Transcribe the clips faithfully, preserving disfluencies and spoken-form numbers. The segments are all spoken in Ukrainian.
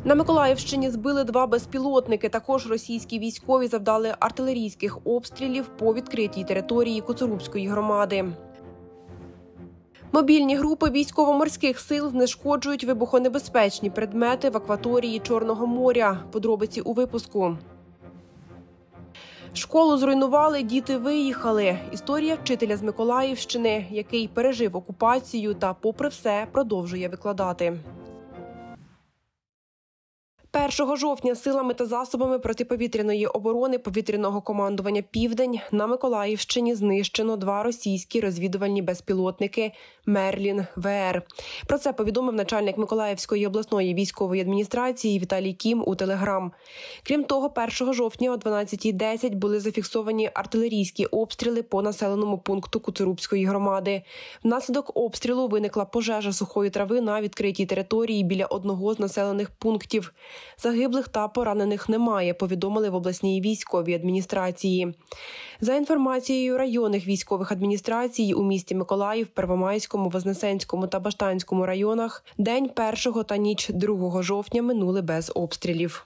На Миколаївщині збили два безпілотники. Також російські військові завдали артилерійських обстрілів по відкритій території Коцурубської громади. Мобільні групи військово-морських сил знешкоджують вибухонебезпечні предмети в акваторії Чорного моря. Подробиці у випуску. Школу зруйнували, діти виїхали. Історія вчителя з Миколаївщини, який пережив окупацію та, попри все, продовжує викладати. першого жовтня силами та засобами протиповітряної оборони повітряного командування «Південь» на Миколаївщині знищено два російські розвідувальні безпілотники «Мерлін-ВР». Про це повідомив начальник Миколаївської обласної військової адміністрації Віталій Кім у Телеграм. Крім того, першого жовтня о дванадцятій десять були зафіксовані артилерійські обстріли по населеному пункту Коцурубської громади. Внаслідок обстрілу виникла пожежа сухої трави на відкритій території біля одного з населених пунктів. Загиблих та поранених немає, повідомили в обласній військовій адміністрації. За інформацією районних військових адміністрацій, у місті Миколаїв, Первомайському, Вознесенському та Баштанському районах день першого та ніч другого жовтня минули без обстрілів.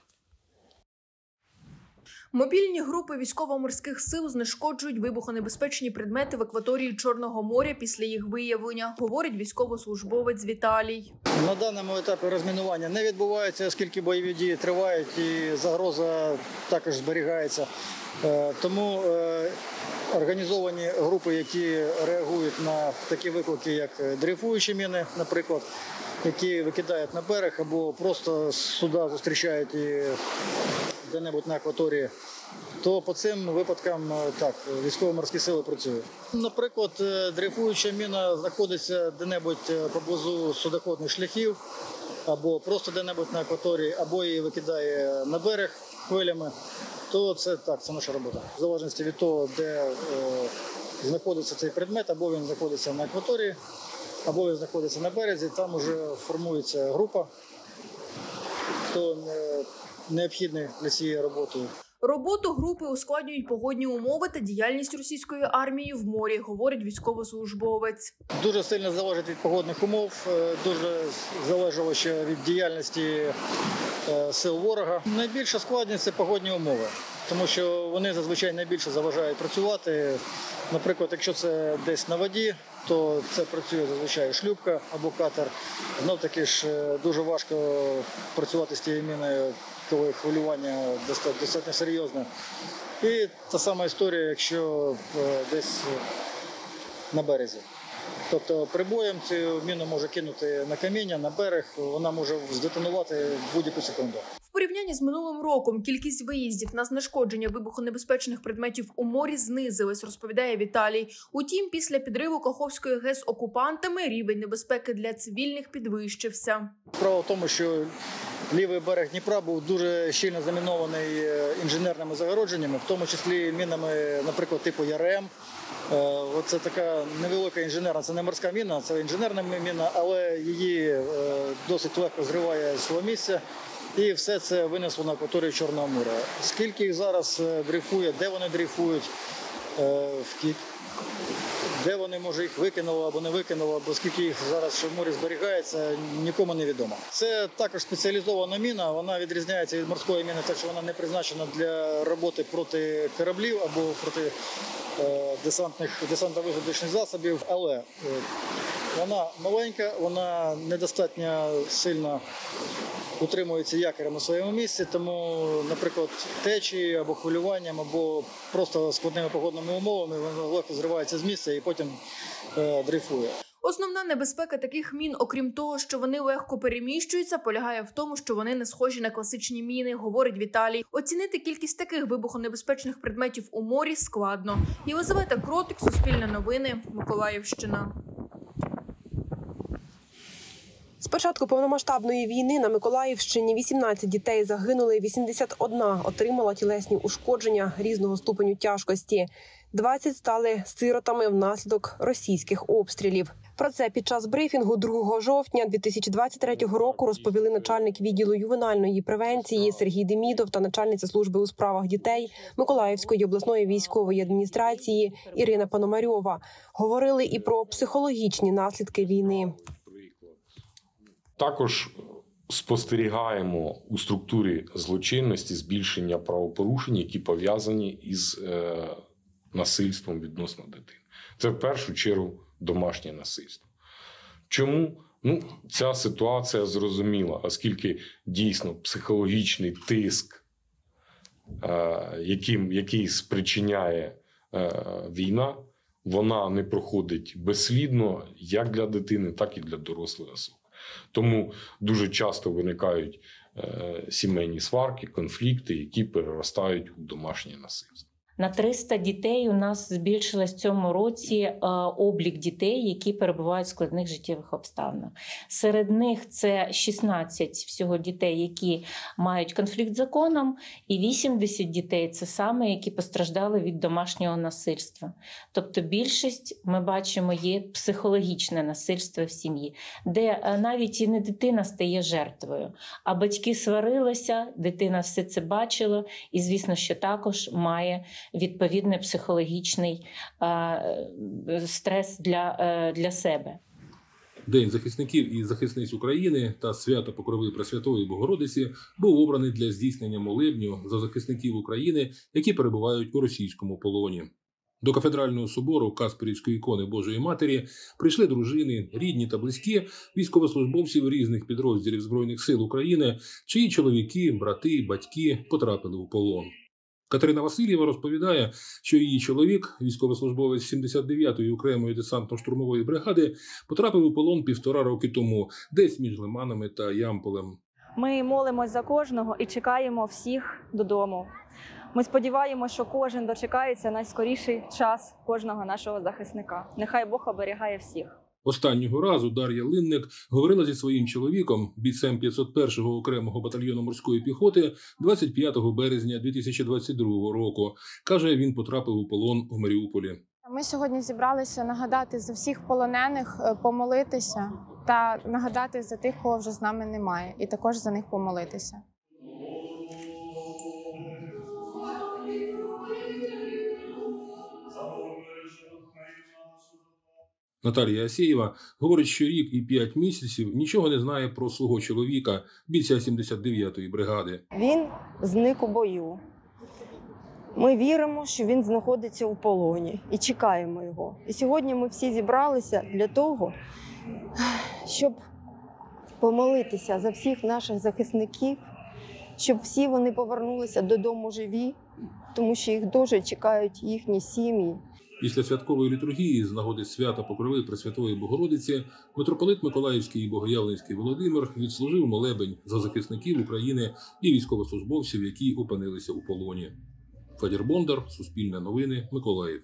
Мобільні групи військово-морських сил знешкоджують вибухонебезпечні предмети в акваторії Чорного моря після їх виявлення, говорить військовослужбовець Віталій. На даному етапі розмінування не відбувається, оскільки бойові дії тривають і загроза також зберігається. Тому організовані групи, які реагують на такі виклики, як дрейфуючі міни, наприклад, які викидають на берег або просто суда зустрічають і де-небудь на акваторії, то по цим випадкам так, військово-морські сили працюють. Наприклад, дрейфуюча міна знаходиться де-небудь поблизу судоходних шляхів, або просто де-небудь на акваторії, або її викидає на берег хвилями, то це так, це наша робота. В залежності від того, де е, знаходиться цей предмет, або він знаходиться на акваторії, або він знаходиться на березі, там вже формується група, хто не необхідний для цієї роботи. Роботу групи ускладнюють погодні умови та діяльність російської армії в морі, говорить військовослужбовець. Дуже сильно залежить від погодних умов, дуже залежало ще від діяльності сил ворога. Найбільша складність – це погодні умови, тому що вони зазвичай найбільше заважають працювати. Наприклад, якщо це десь на воді, то це працює зазвичай шлюпка або катер. Знов таки ж дуже важко працювати з тією міною, коли хвилювання достатньо серйозне. І та сама історія, якщо десь на березі. Тобто прибоєм цю міну може кинути на каміння, на берег, вона може здетонувати в будь-яку секунду. В порівнянні з минулим роком кількість виїздів на знешкодження вибухонебезпечних предметів у морі знизилась, розповідає Віталій. Утім, після підриву Каховської ГЕС окупантами рівень небезпеки для цивільних підвищився. Справа в тому, що лівий берег Дніпра був дуже щільно замінований інженерними загородженнями, в тому числі мінами, наприклад, типу ЯРМ. Це така невелика інженерна, це не морська міна, це інженерна міна, але її досить легко зриває з свого місця. І все це винесло на акваторію Чорного моря. Скільки їх зараз дрейфує, де вони дрейфують, де вони, може, їх викинуло або не викинуло, або скільки їх зараз ще в морі зберігається, нікому не відомо. Це також спеціалізована міна, вона відрізняється від морської міни, так що вона не призначена для роботи проти кораблів або проти десантних, десантно-висадочних засобів, але вона маленька, вона недостатньо сильно утримується якорем на своєму місці, тому, наприклад, течією або хвилюванням, або просто складними погодними умовами вона легко зривається з місця і потім е, дрейфує. Основна небезпека таких мін, окрім того, що вони легко переміщуються, полягає в тому, що вони не схожі на класичні міни, говорить Віталій. Оцінити кількість таких вибухонебезпечних предметів у морі складно. Єлизавета Кротик, Суспільне новини, Миколаївщина. З початку повномасштабної війни на Миколаївщині вісімнадцять дітей загинули, вісімдесят одна отримала тілесні ушкодження різного ступеню тяжкості. двадцять стали сиротами внаслідок російських обстрілів. Про це під час брифінгу другого жовтня дві тисячі двадцять третього року розповіли начальник відділу ювенальної превенції Сергій Демідов та начальниця служби у справах дітей Миколаївської обласної військової адміністрації Ірина Пономарьова. Говорили і про психологічні наслідки війни. Також спостерігаємо у структурі злочинності збільшення правопорушень, які пов'язані із е, насильством відносно дитини. Це в першу чергу домашнє насильство. Чому? Ну, ця ситуація зрозуміла, оскільки дійсно психологічний тиск, е, яким, який спричиняє е, війна, вона не проходить безслідно як для дитини, так і для дорослої особи. Тому дуже часто виникають е, сімейні сварки, конфлікти, які переростають у домашнє насильство. На триста дітей у нас збільшилось в цьому році е, облік дітей, які перебувають в складних життєвих обставинах. Серед них це шістнадцять всього дітей, які мають конфлікт з законом, і вісімдесят дітей – це саме, які постраждали від домашнього насильства. Тобто більшість, ми бачимо, є психологічне насильство в сім'ї, де е, навіть і не дитина стає жертвою, а батьки сварилися, дитина все це бачила і, звісно, що також має відповідний психологічний е, стрес для, е, для себе. День захисників і захисниць України та свято Покрови Пресвятої Богородиці був обраний для здійснення молебню за захисників України, які перебувають у російському полоні. До кафедрального собору Касперівської ікони Божої Матері прийшли дружини, рідні та близькі військовослужбовців різних підрозділів Збройних сил України, чиї чоловіки, брати, батьки потрапили у полон. Катерина Васильєва розповідає, що її чоловік, військовослужбовець сімдесят дев'ятої окремої десантно-штурмової бригади, потрапив у полон півтора роки тому, десь між Лиманами та Ямполем. Ми молимось за кожного і чекаємо всіх додому. Ми сподіваємося, що кожен дочекається найскоріший час кожного нашого захисника. Нехай Бог оберігає всіх. Останнього разу Дар'я Линник говорила зі своїм чоловіком, бійцем п'ятсот першого окремого батальйону морської піхоти, двадцять п'ятого березня дві тисячі двадцять другого року. Каже, він потрапив у полон в Маріуполі. Ми сьогодні зібралися нагадати за всіх полонених, помолитися та нагадати за тих, кого вже з нами немає, і також за них помолитися. Наталія Асєєва говорить, що рік і п'ять місяців нічого не знає про свого чоловіка, бійця сімдесят дев'ятої бригади. Він зник у бою. Ми віримо, що він знаходиться у полоні і чекаємо його. І сьогодні ми всі зібралися для того, щоб помолитися за всіх наших захисників, щоб всі вони повернулися додому живі, тому що їх дуже чекають їхні сім'ї. Після святкової літургії з нагоди свята Покрови Пресвятої Богородиці митрополит Миколаївський і Богоявленський Володимир відслужив молебень за захисників України і військовослужбовців, які опинилися у полоні. Федір Бондар, Суспільне новини, Миколаїв.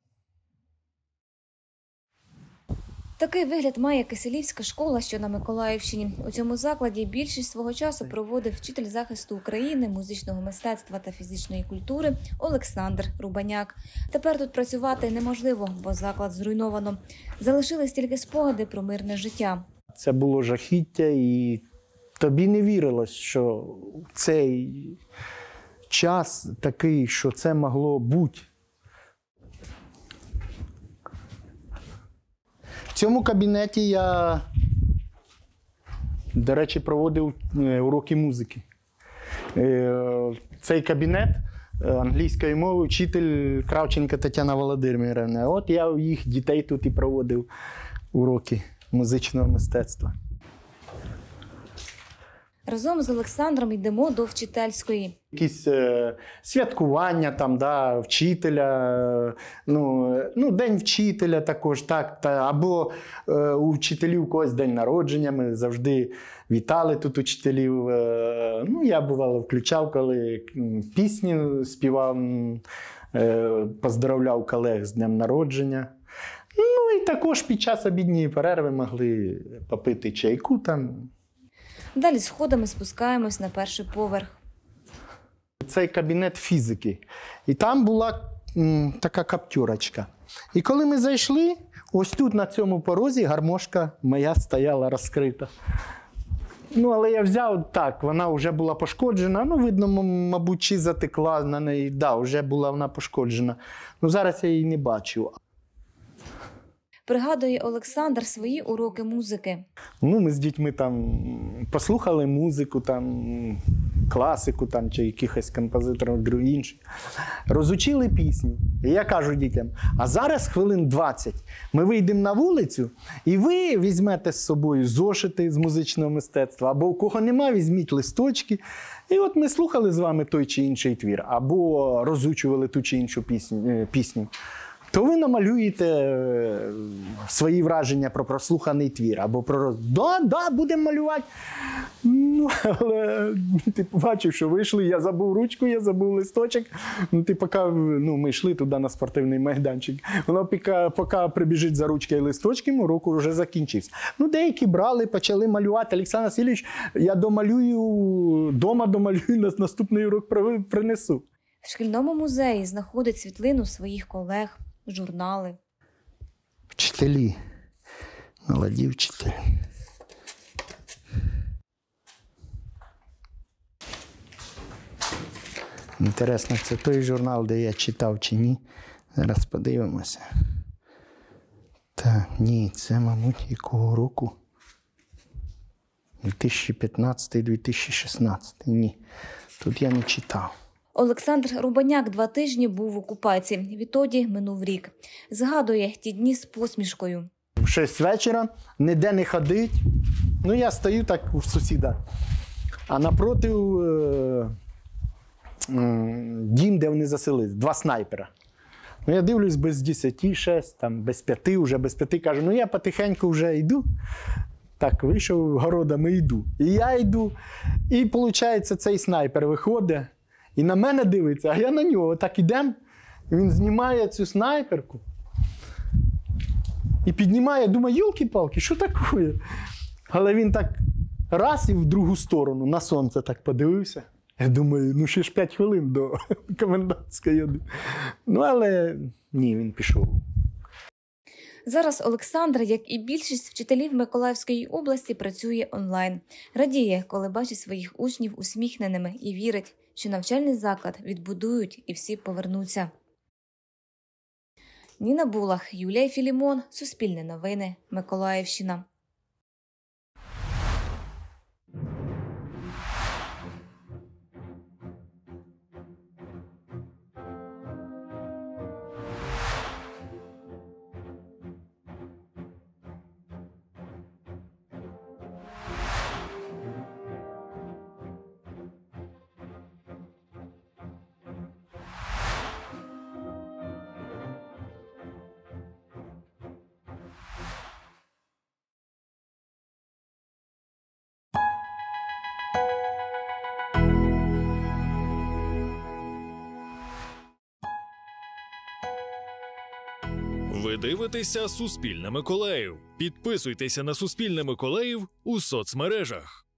Такий вигляд має Киселівська школа, що на Миколаївщині. У цьому закладі більшість свого часу проводив вчитель захисту України, музичного мистецтва та фізичної культури Олександр Рубаняк. Тепер тут працювати неможливо, бо заклад зруйновано. Залишились тільки спогади про мирне життя. Це було жахіття, і тобі не вірилось, що цей час такий, що це могло бути. В цьому кабінеті я, до речі, проводив уроки музики. Цей кабінет англійської мови вчитель Кравченко Тетяна Володимирівна. От я у їх дітей тут і проводив уроки музичного мистецтва. Разом з Олександром йдемо до вчительської. Якісь е, святкування там, да, вчителя, е, ну, ну, день вчителя також, так, та, або е, у вчителів когось день народження, ми завжди вітали тут учителів. Е, ну, я, бувало, включав, коли пісні співав, е, поздравляв колег з днем народження. Ну, і також під час обідньої перерви могли попити чайку там. Далі сходами спускаємось на перший поверх. Цей кабінет фізики. І там була м, така каптюрочка. І коли ми зайшли, ось тут на цьому порозі гармошка моя стояла розкрита. Ну, але я взяв так, вона вже була пошкоджена. Ну, видно, мабуть, чи затекла на неї. Да, вже була вона пошкоджена. Ну, зараз я її не бачу. Пригадує Олександр свої уроки музики. Ну, ми з дітьми там послухали музику, там, класику там, чи якихось композиторів інших. Розучили пісню. І я кажу дітям, а зараз хвилин двадцять ми вийдемо на вулицю, і ви візьмете з собою зошити з музичного мистецтва, або у кого нема, візьміть листочки. І от ми слухали з вами той чи інший твір, або розучували ту чи іншу пісню. пісню. То ви намалюєте свої враження про прослуханий твір. Або про «Да, да, будемо малювати». Ну, але ти побачив, що вийшли, я забув ручку, я забув листочок. Ну, ти поки, ну, ми йшли туди на спортивний майданчик. Воно поки, поки прибіжить за ручки і листочки, урок вже закінчився. Ну, деякі брали, почали малювати. Олександр Васильович, я домалюю, дома домалюю, наступний урок принесу. В шкільному музеї знаходить світлину своїх колег, журнали. Вчителі, молоді вчителі. Інтересно, це той журнал, де я читав чи ні. Зараз подивимося. Так, ні, це, мабуть, якого року? дві тисячі п'ятнадцятий - дві тисячі шістнадцятий. Ні, тут я не читав. Олександр Рубаняк два тижні був в окупації. Відтоді минув рік. Згадує ті дні з посмішкою. В шість вечора, ніде не ходить. Ну, я стою так у сусіда. А напроти е, е, дім, де вони заселились, два снайпера. Ну, я дивлюсь без десяти, шесть, там, без п'яти, вже без п'яти. Кажу, ну я потихеньку вже йду. Так, вийшов городами, йду. І я йду. І, виходить, цей снайпер виходить. І на мене дивиться, а я на нього. Так ідемо, він знімає цю снайперку і піднімає, думаю, йолки-палки, що таке? Але він так раз і в другу сторону, на сонце так подивився. Я думаю, ну ще ж п'ять хвилин до комендантської. Ну, але ні, він пішов. Зараз Олександр, як і більшість вчителів Миколаївської області, працює онлайн. Радіє, коли бачить своїх учнів усміхненими і вірить, що навчальний заклад відбудують і всі повернуться. Ніна Булах, Юлія Філімон, Суспільне новини, Миколаївщина. Ви дивитеся «Суспільне Миколаїв». Підписуйтеся на «Суспільне Миколаїв» у соцмережах.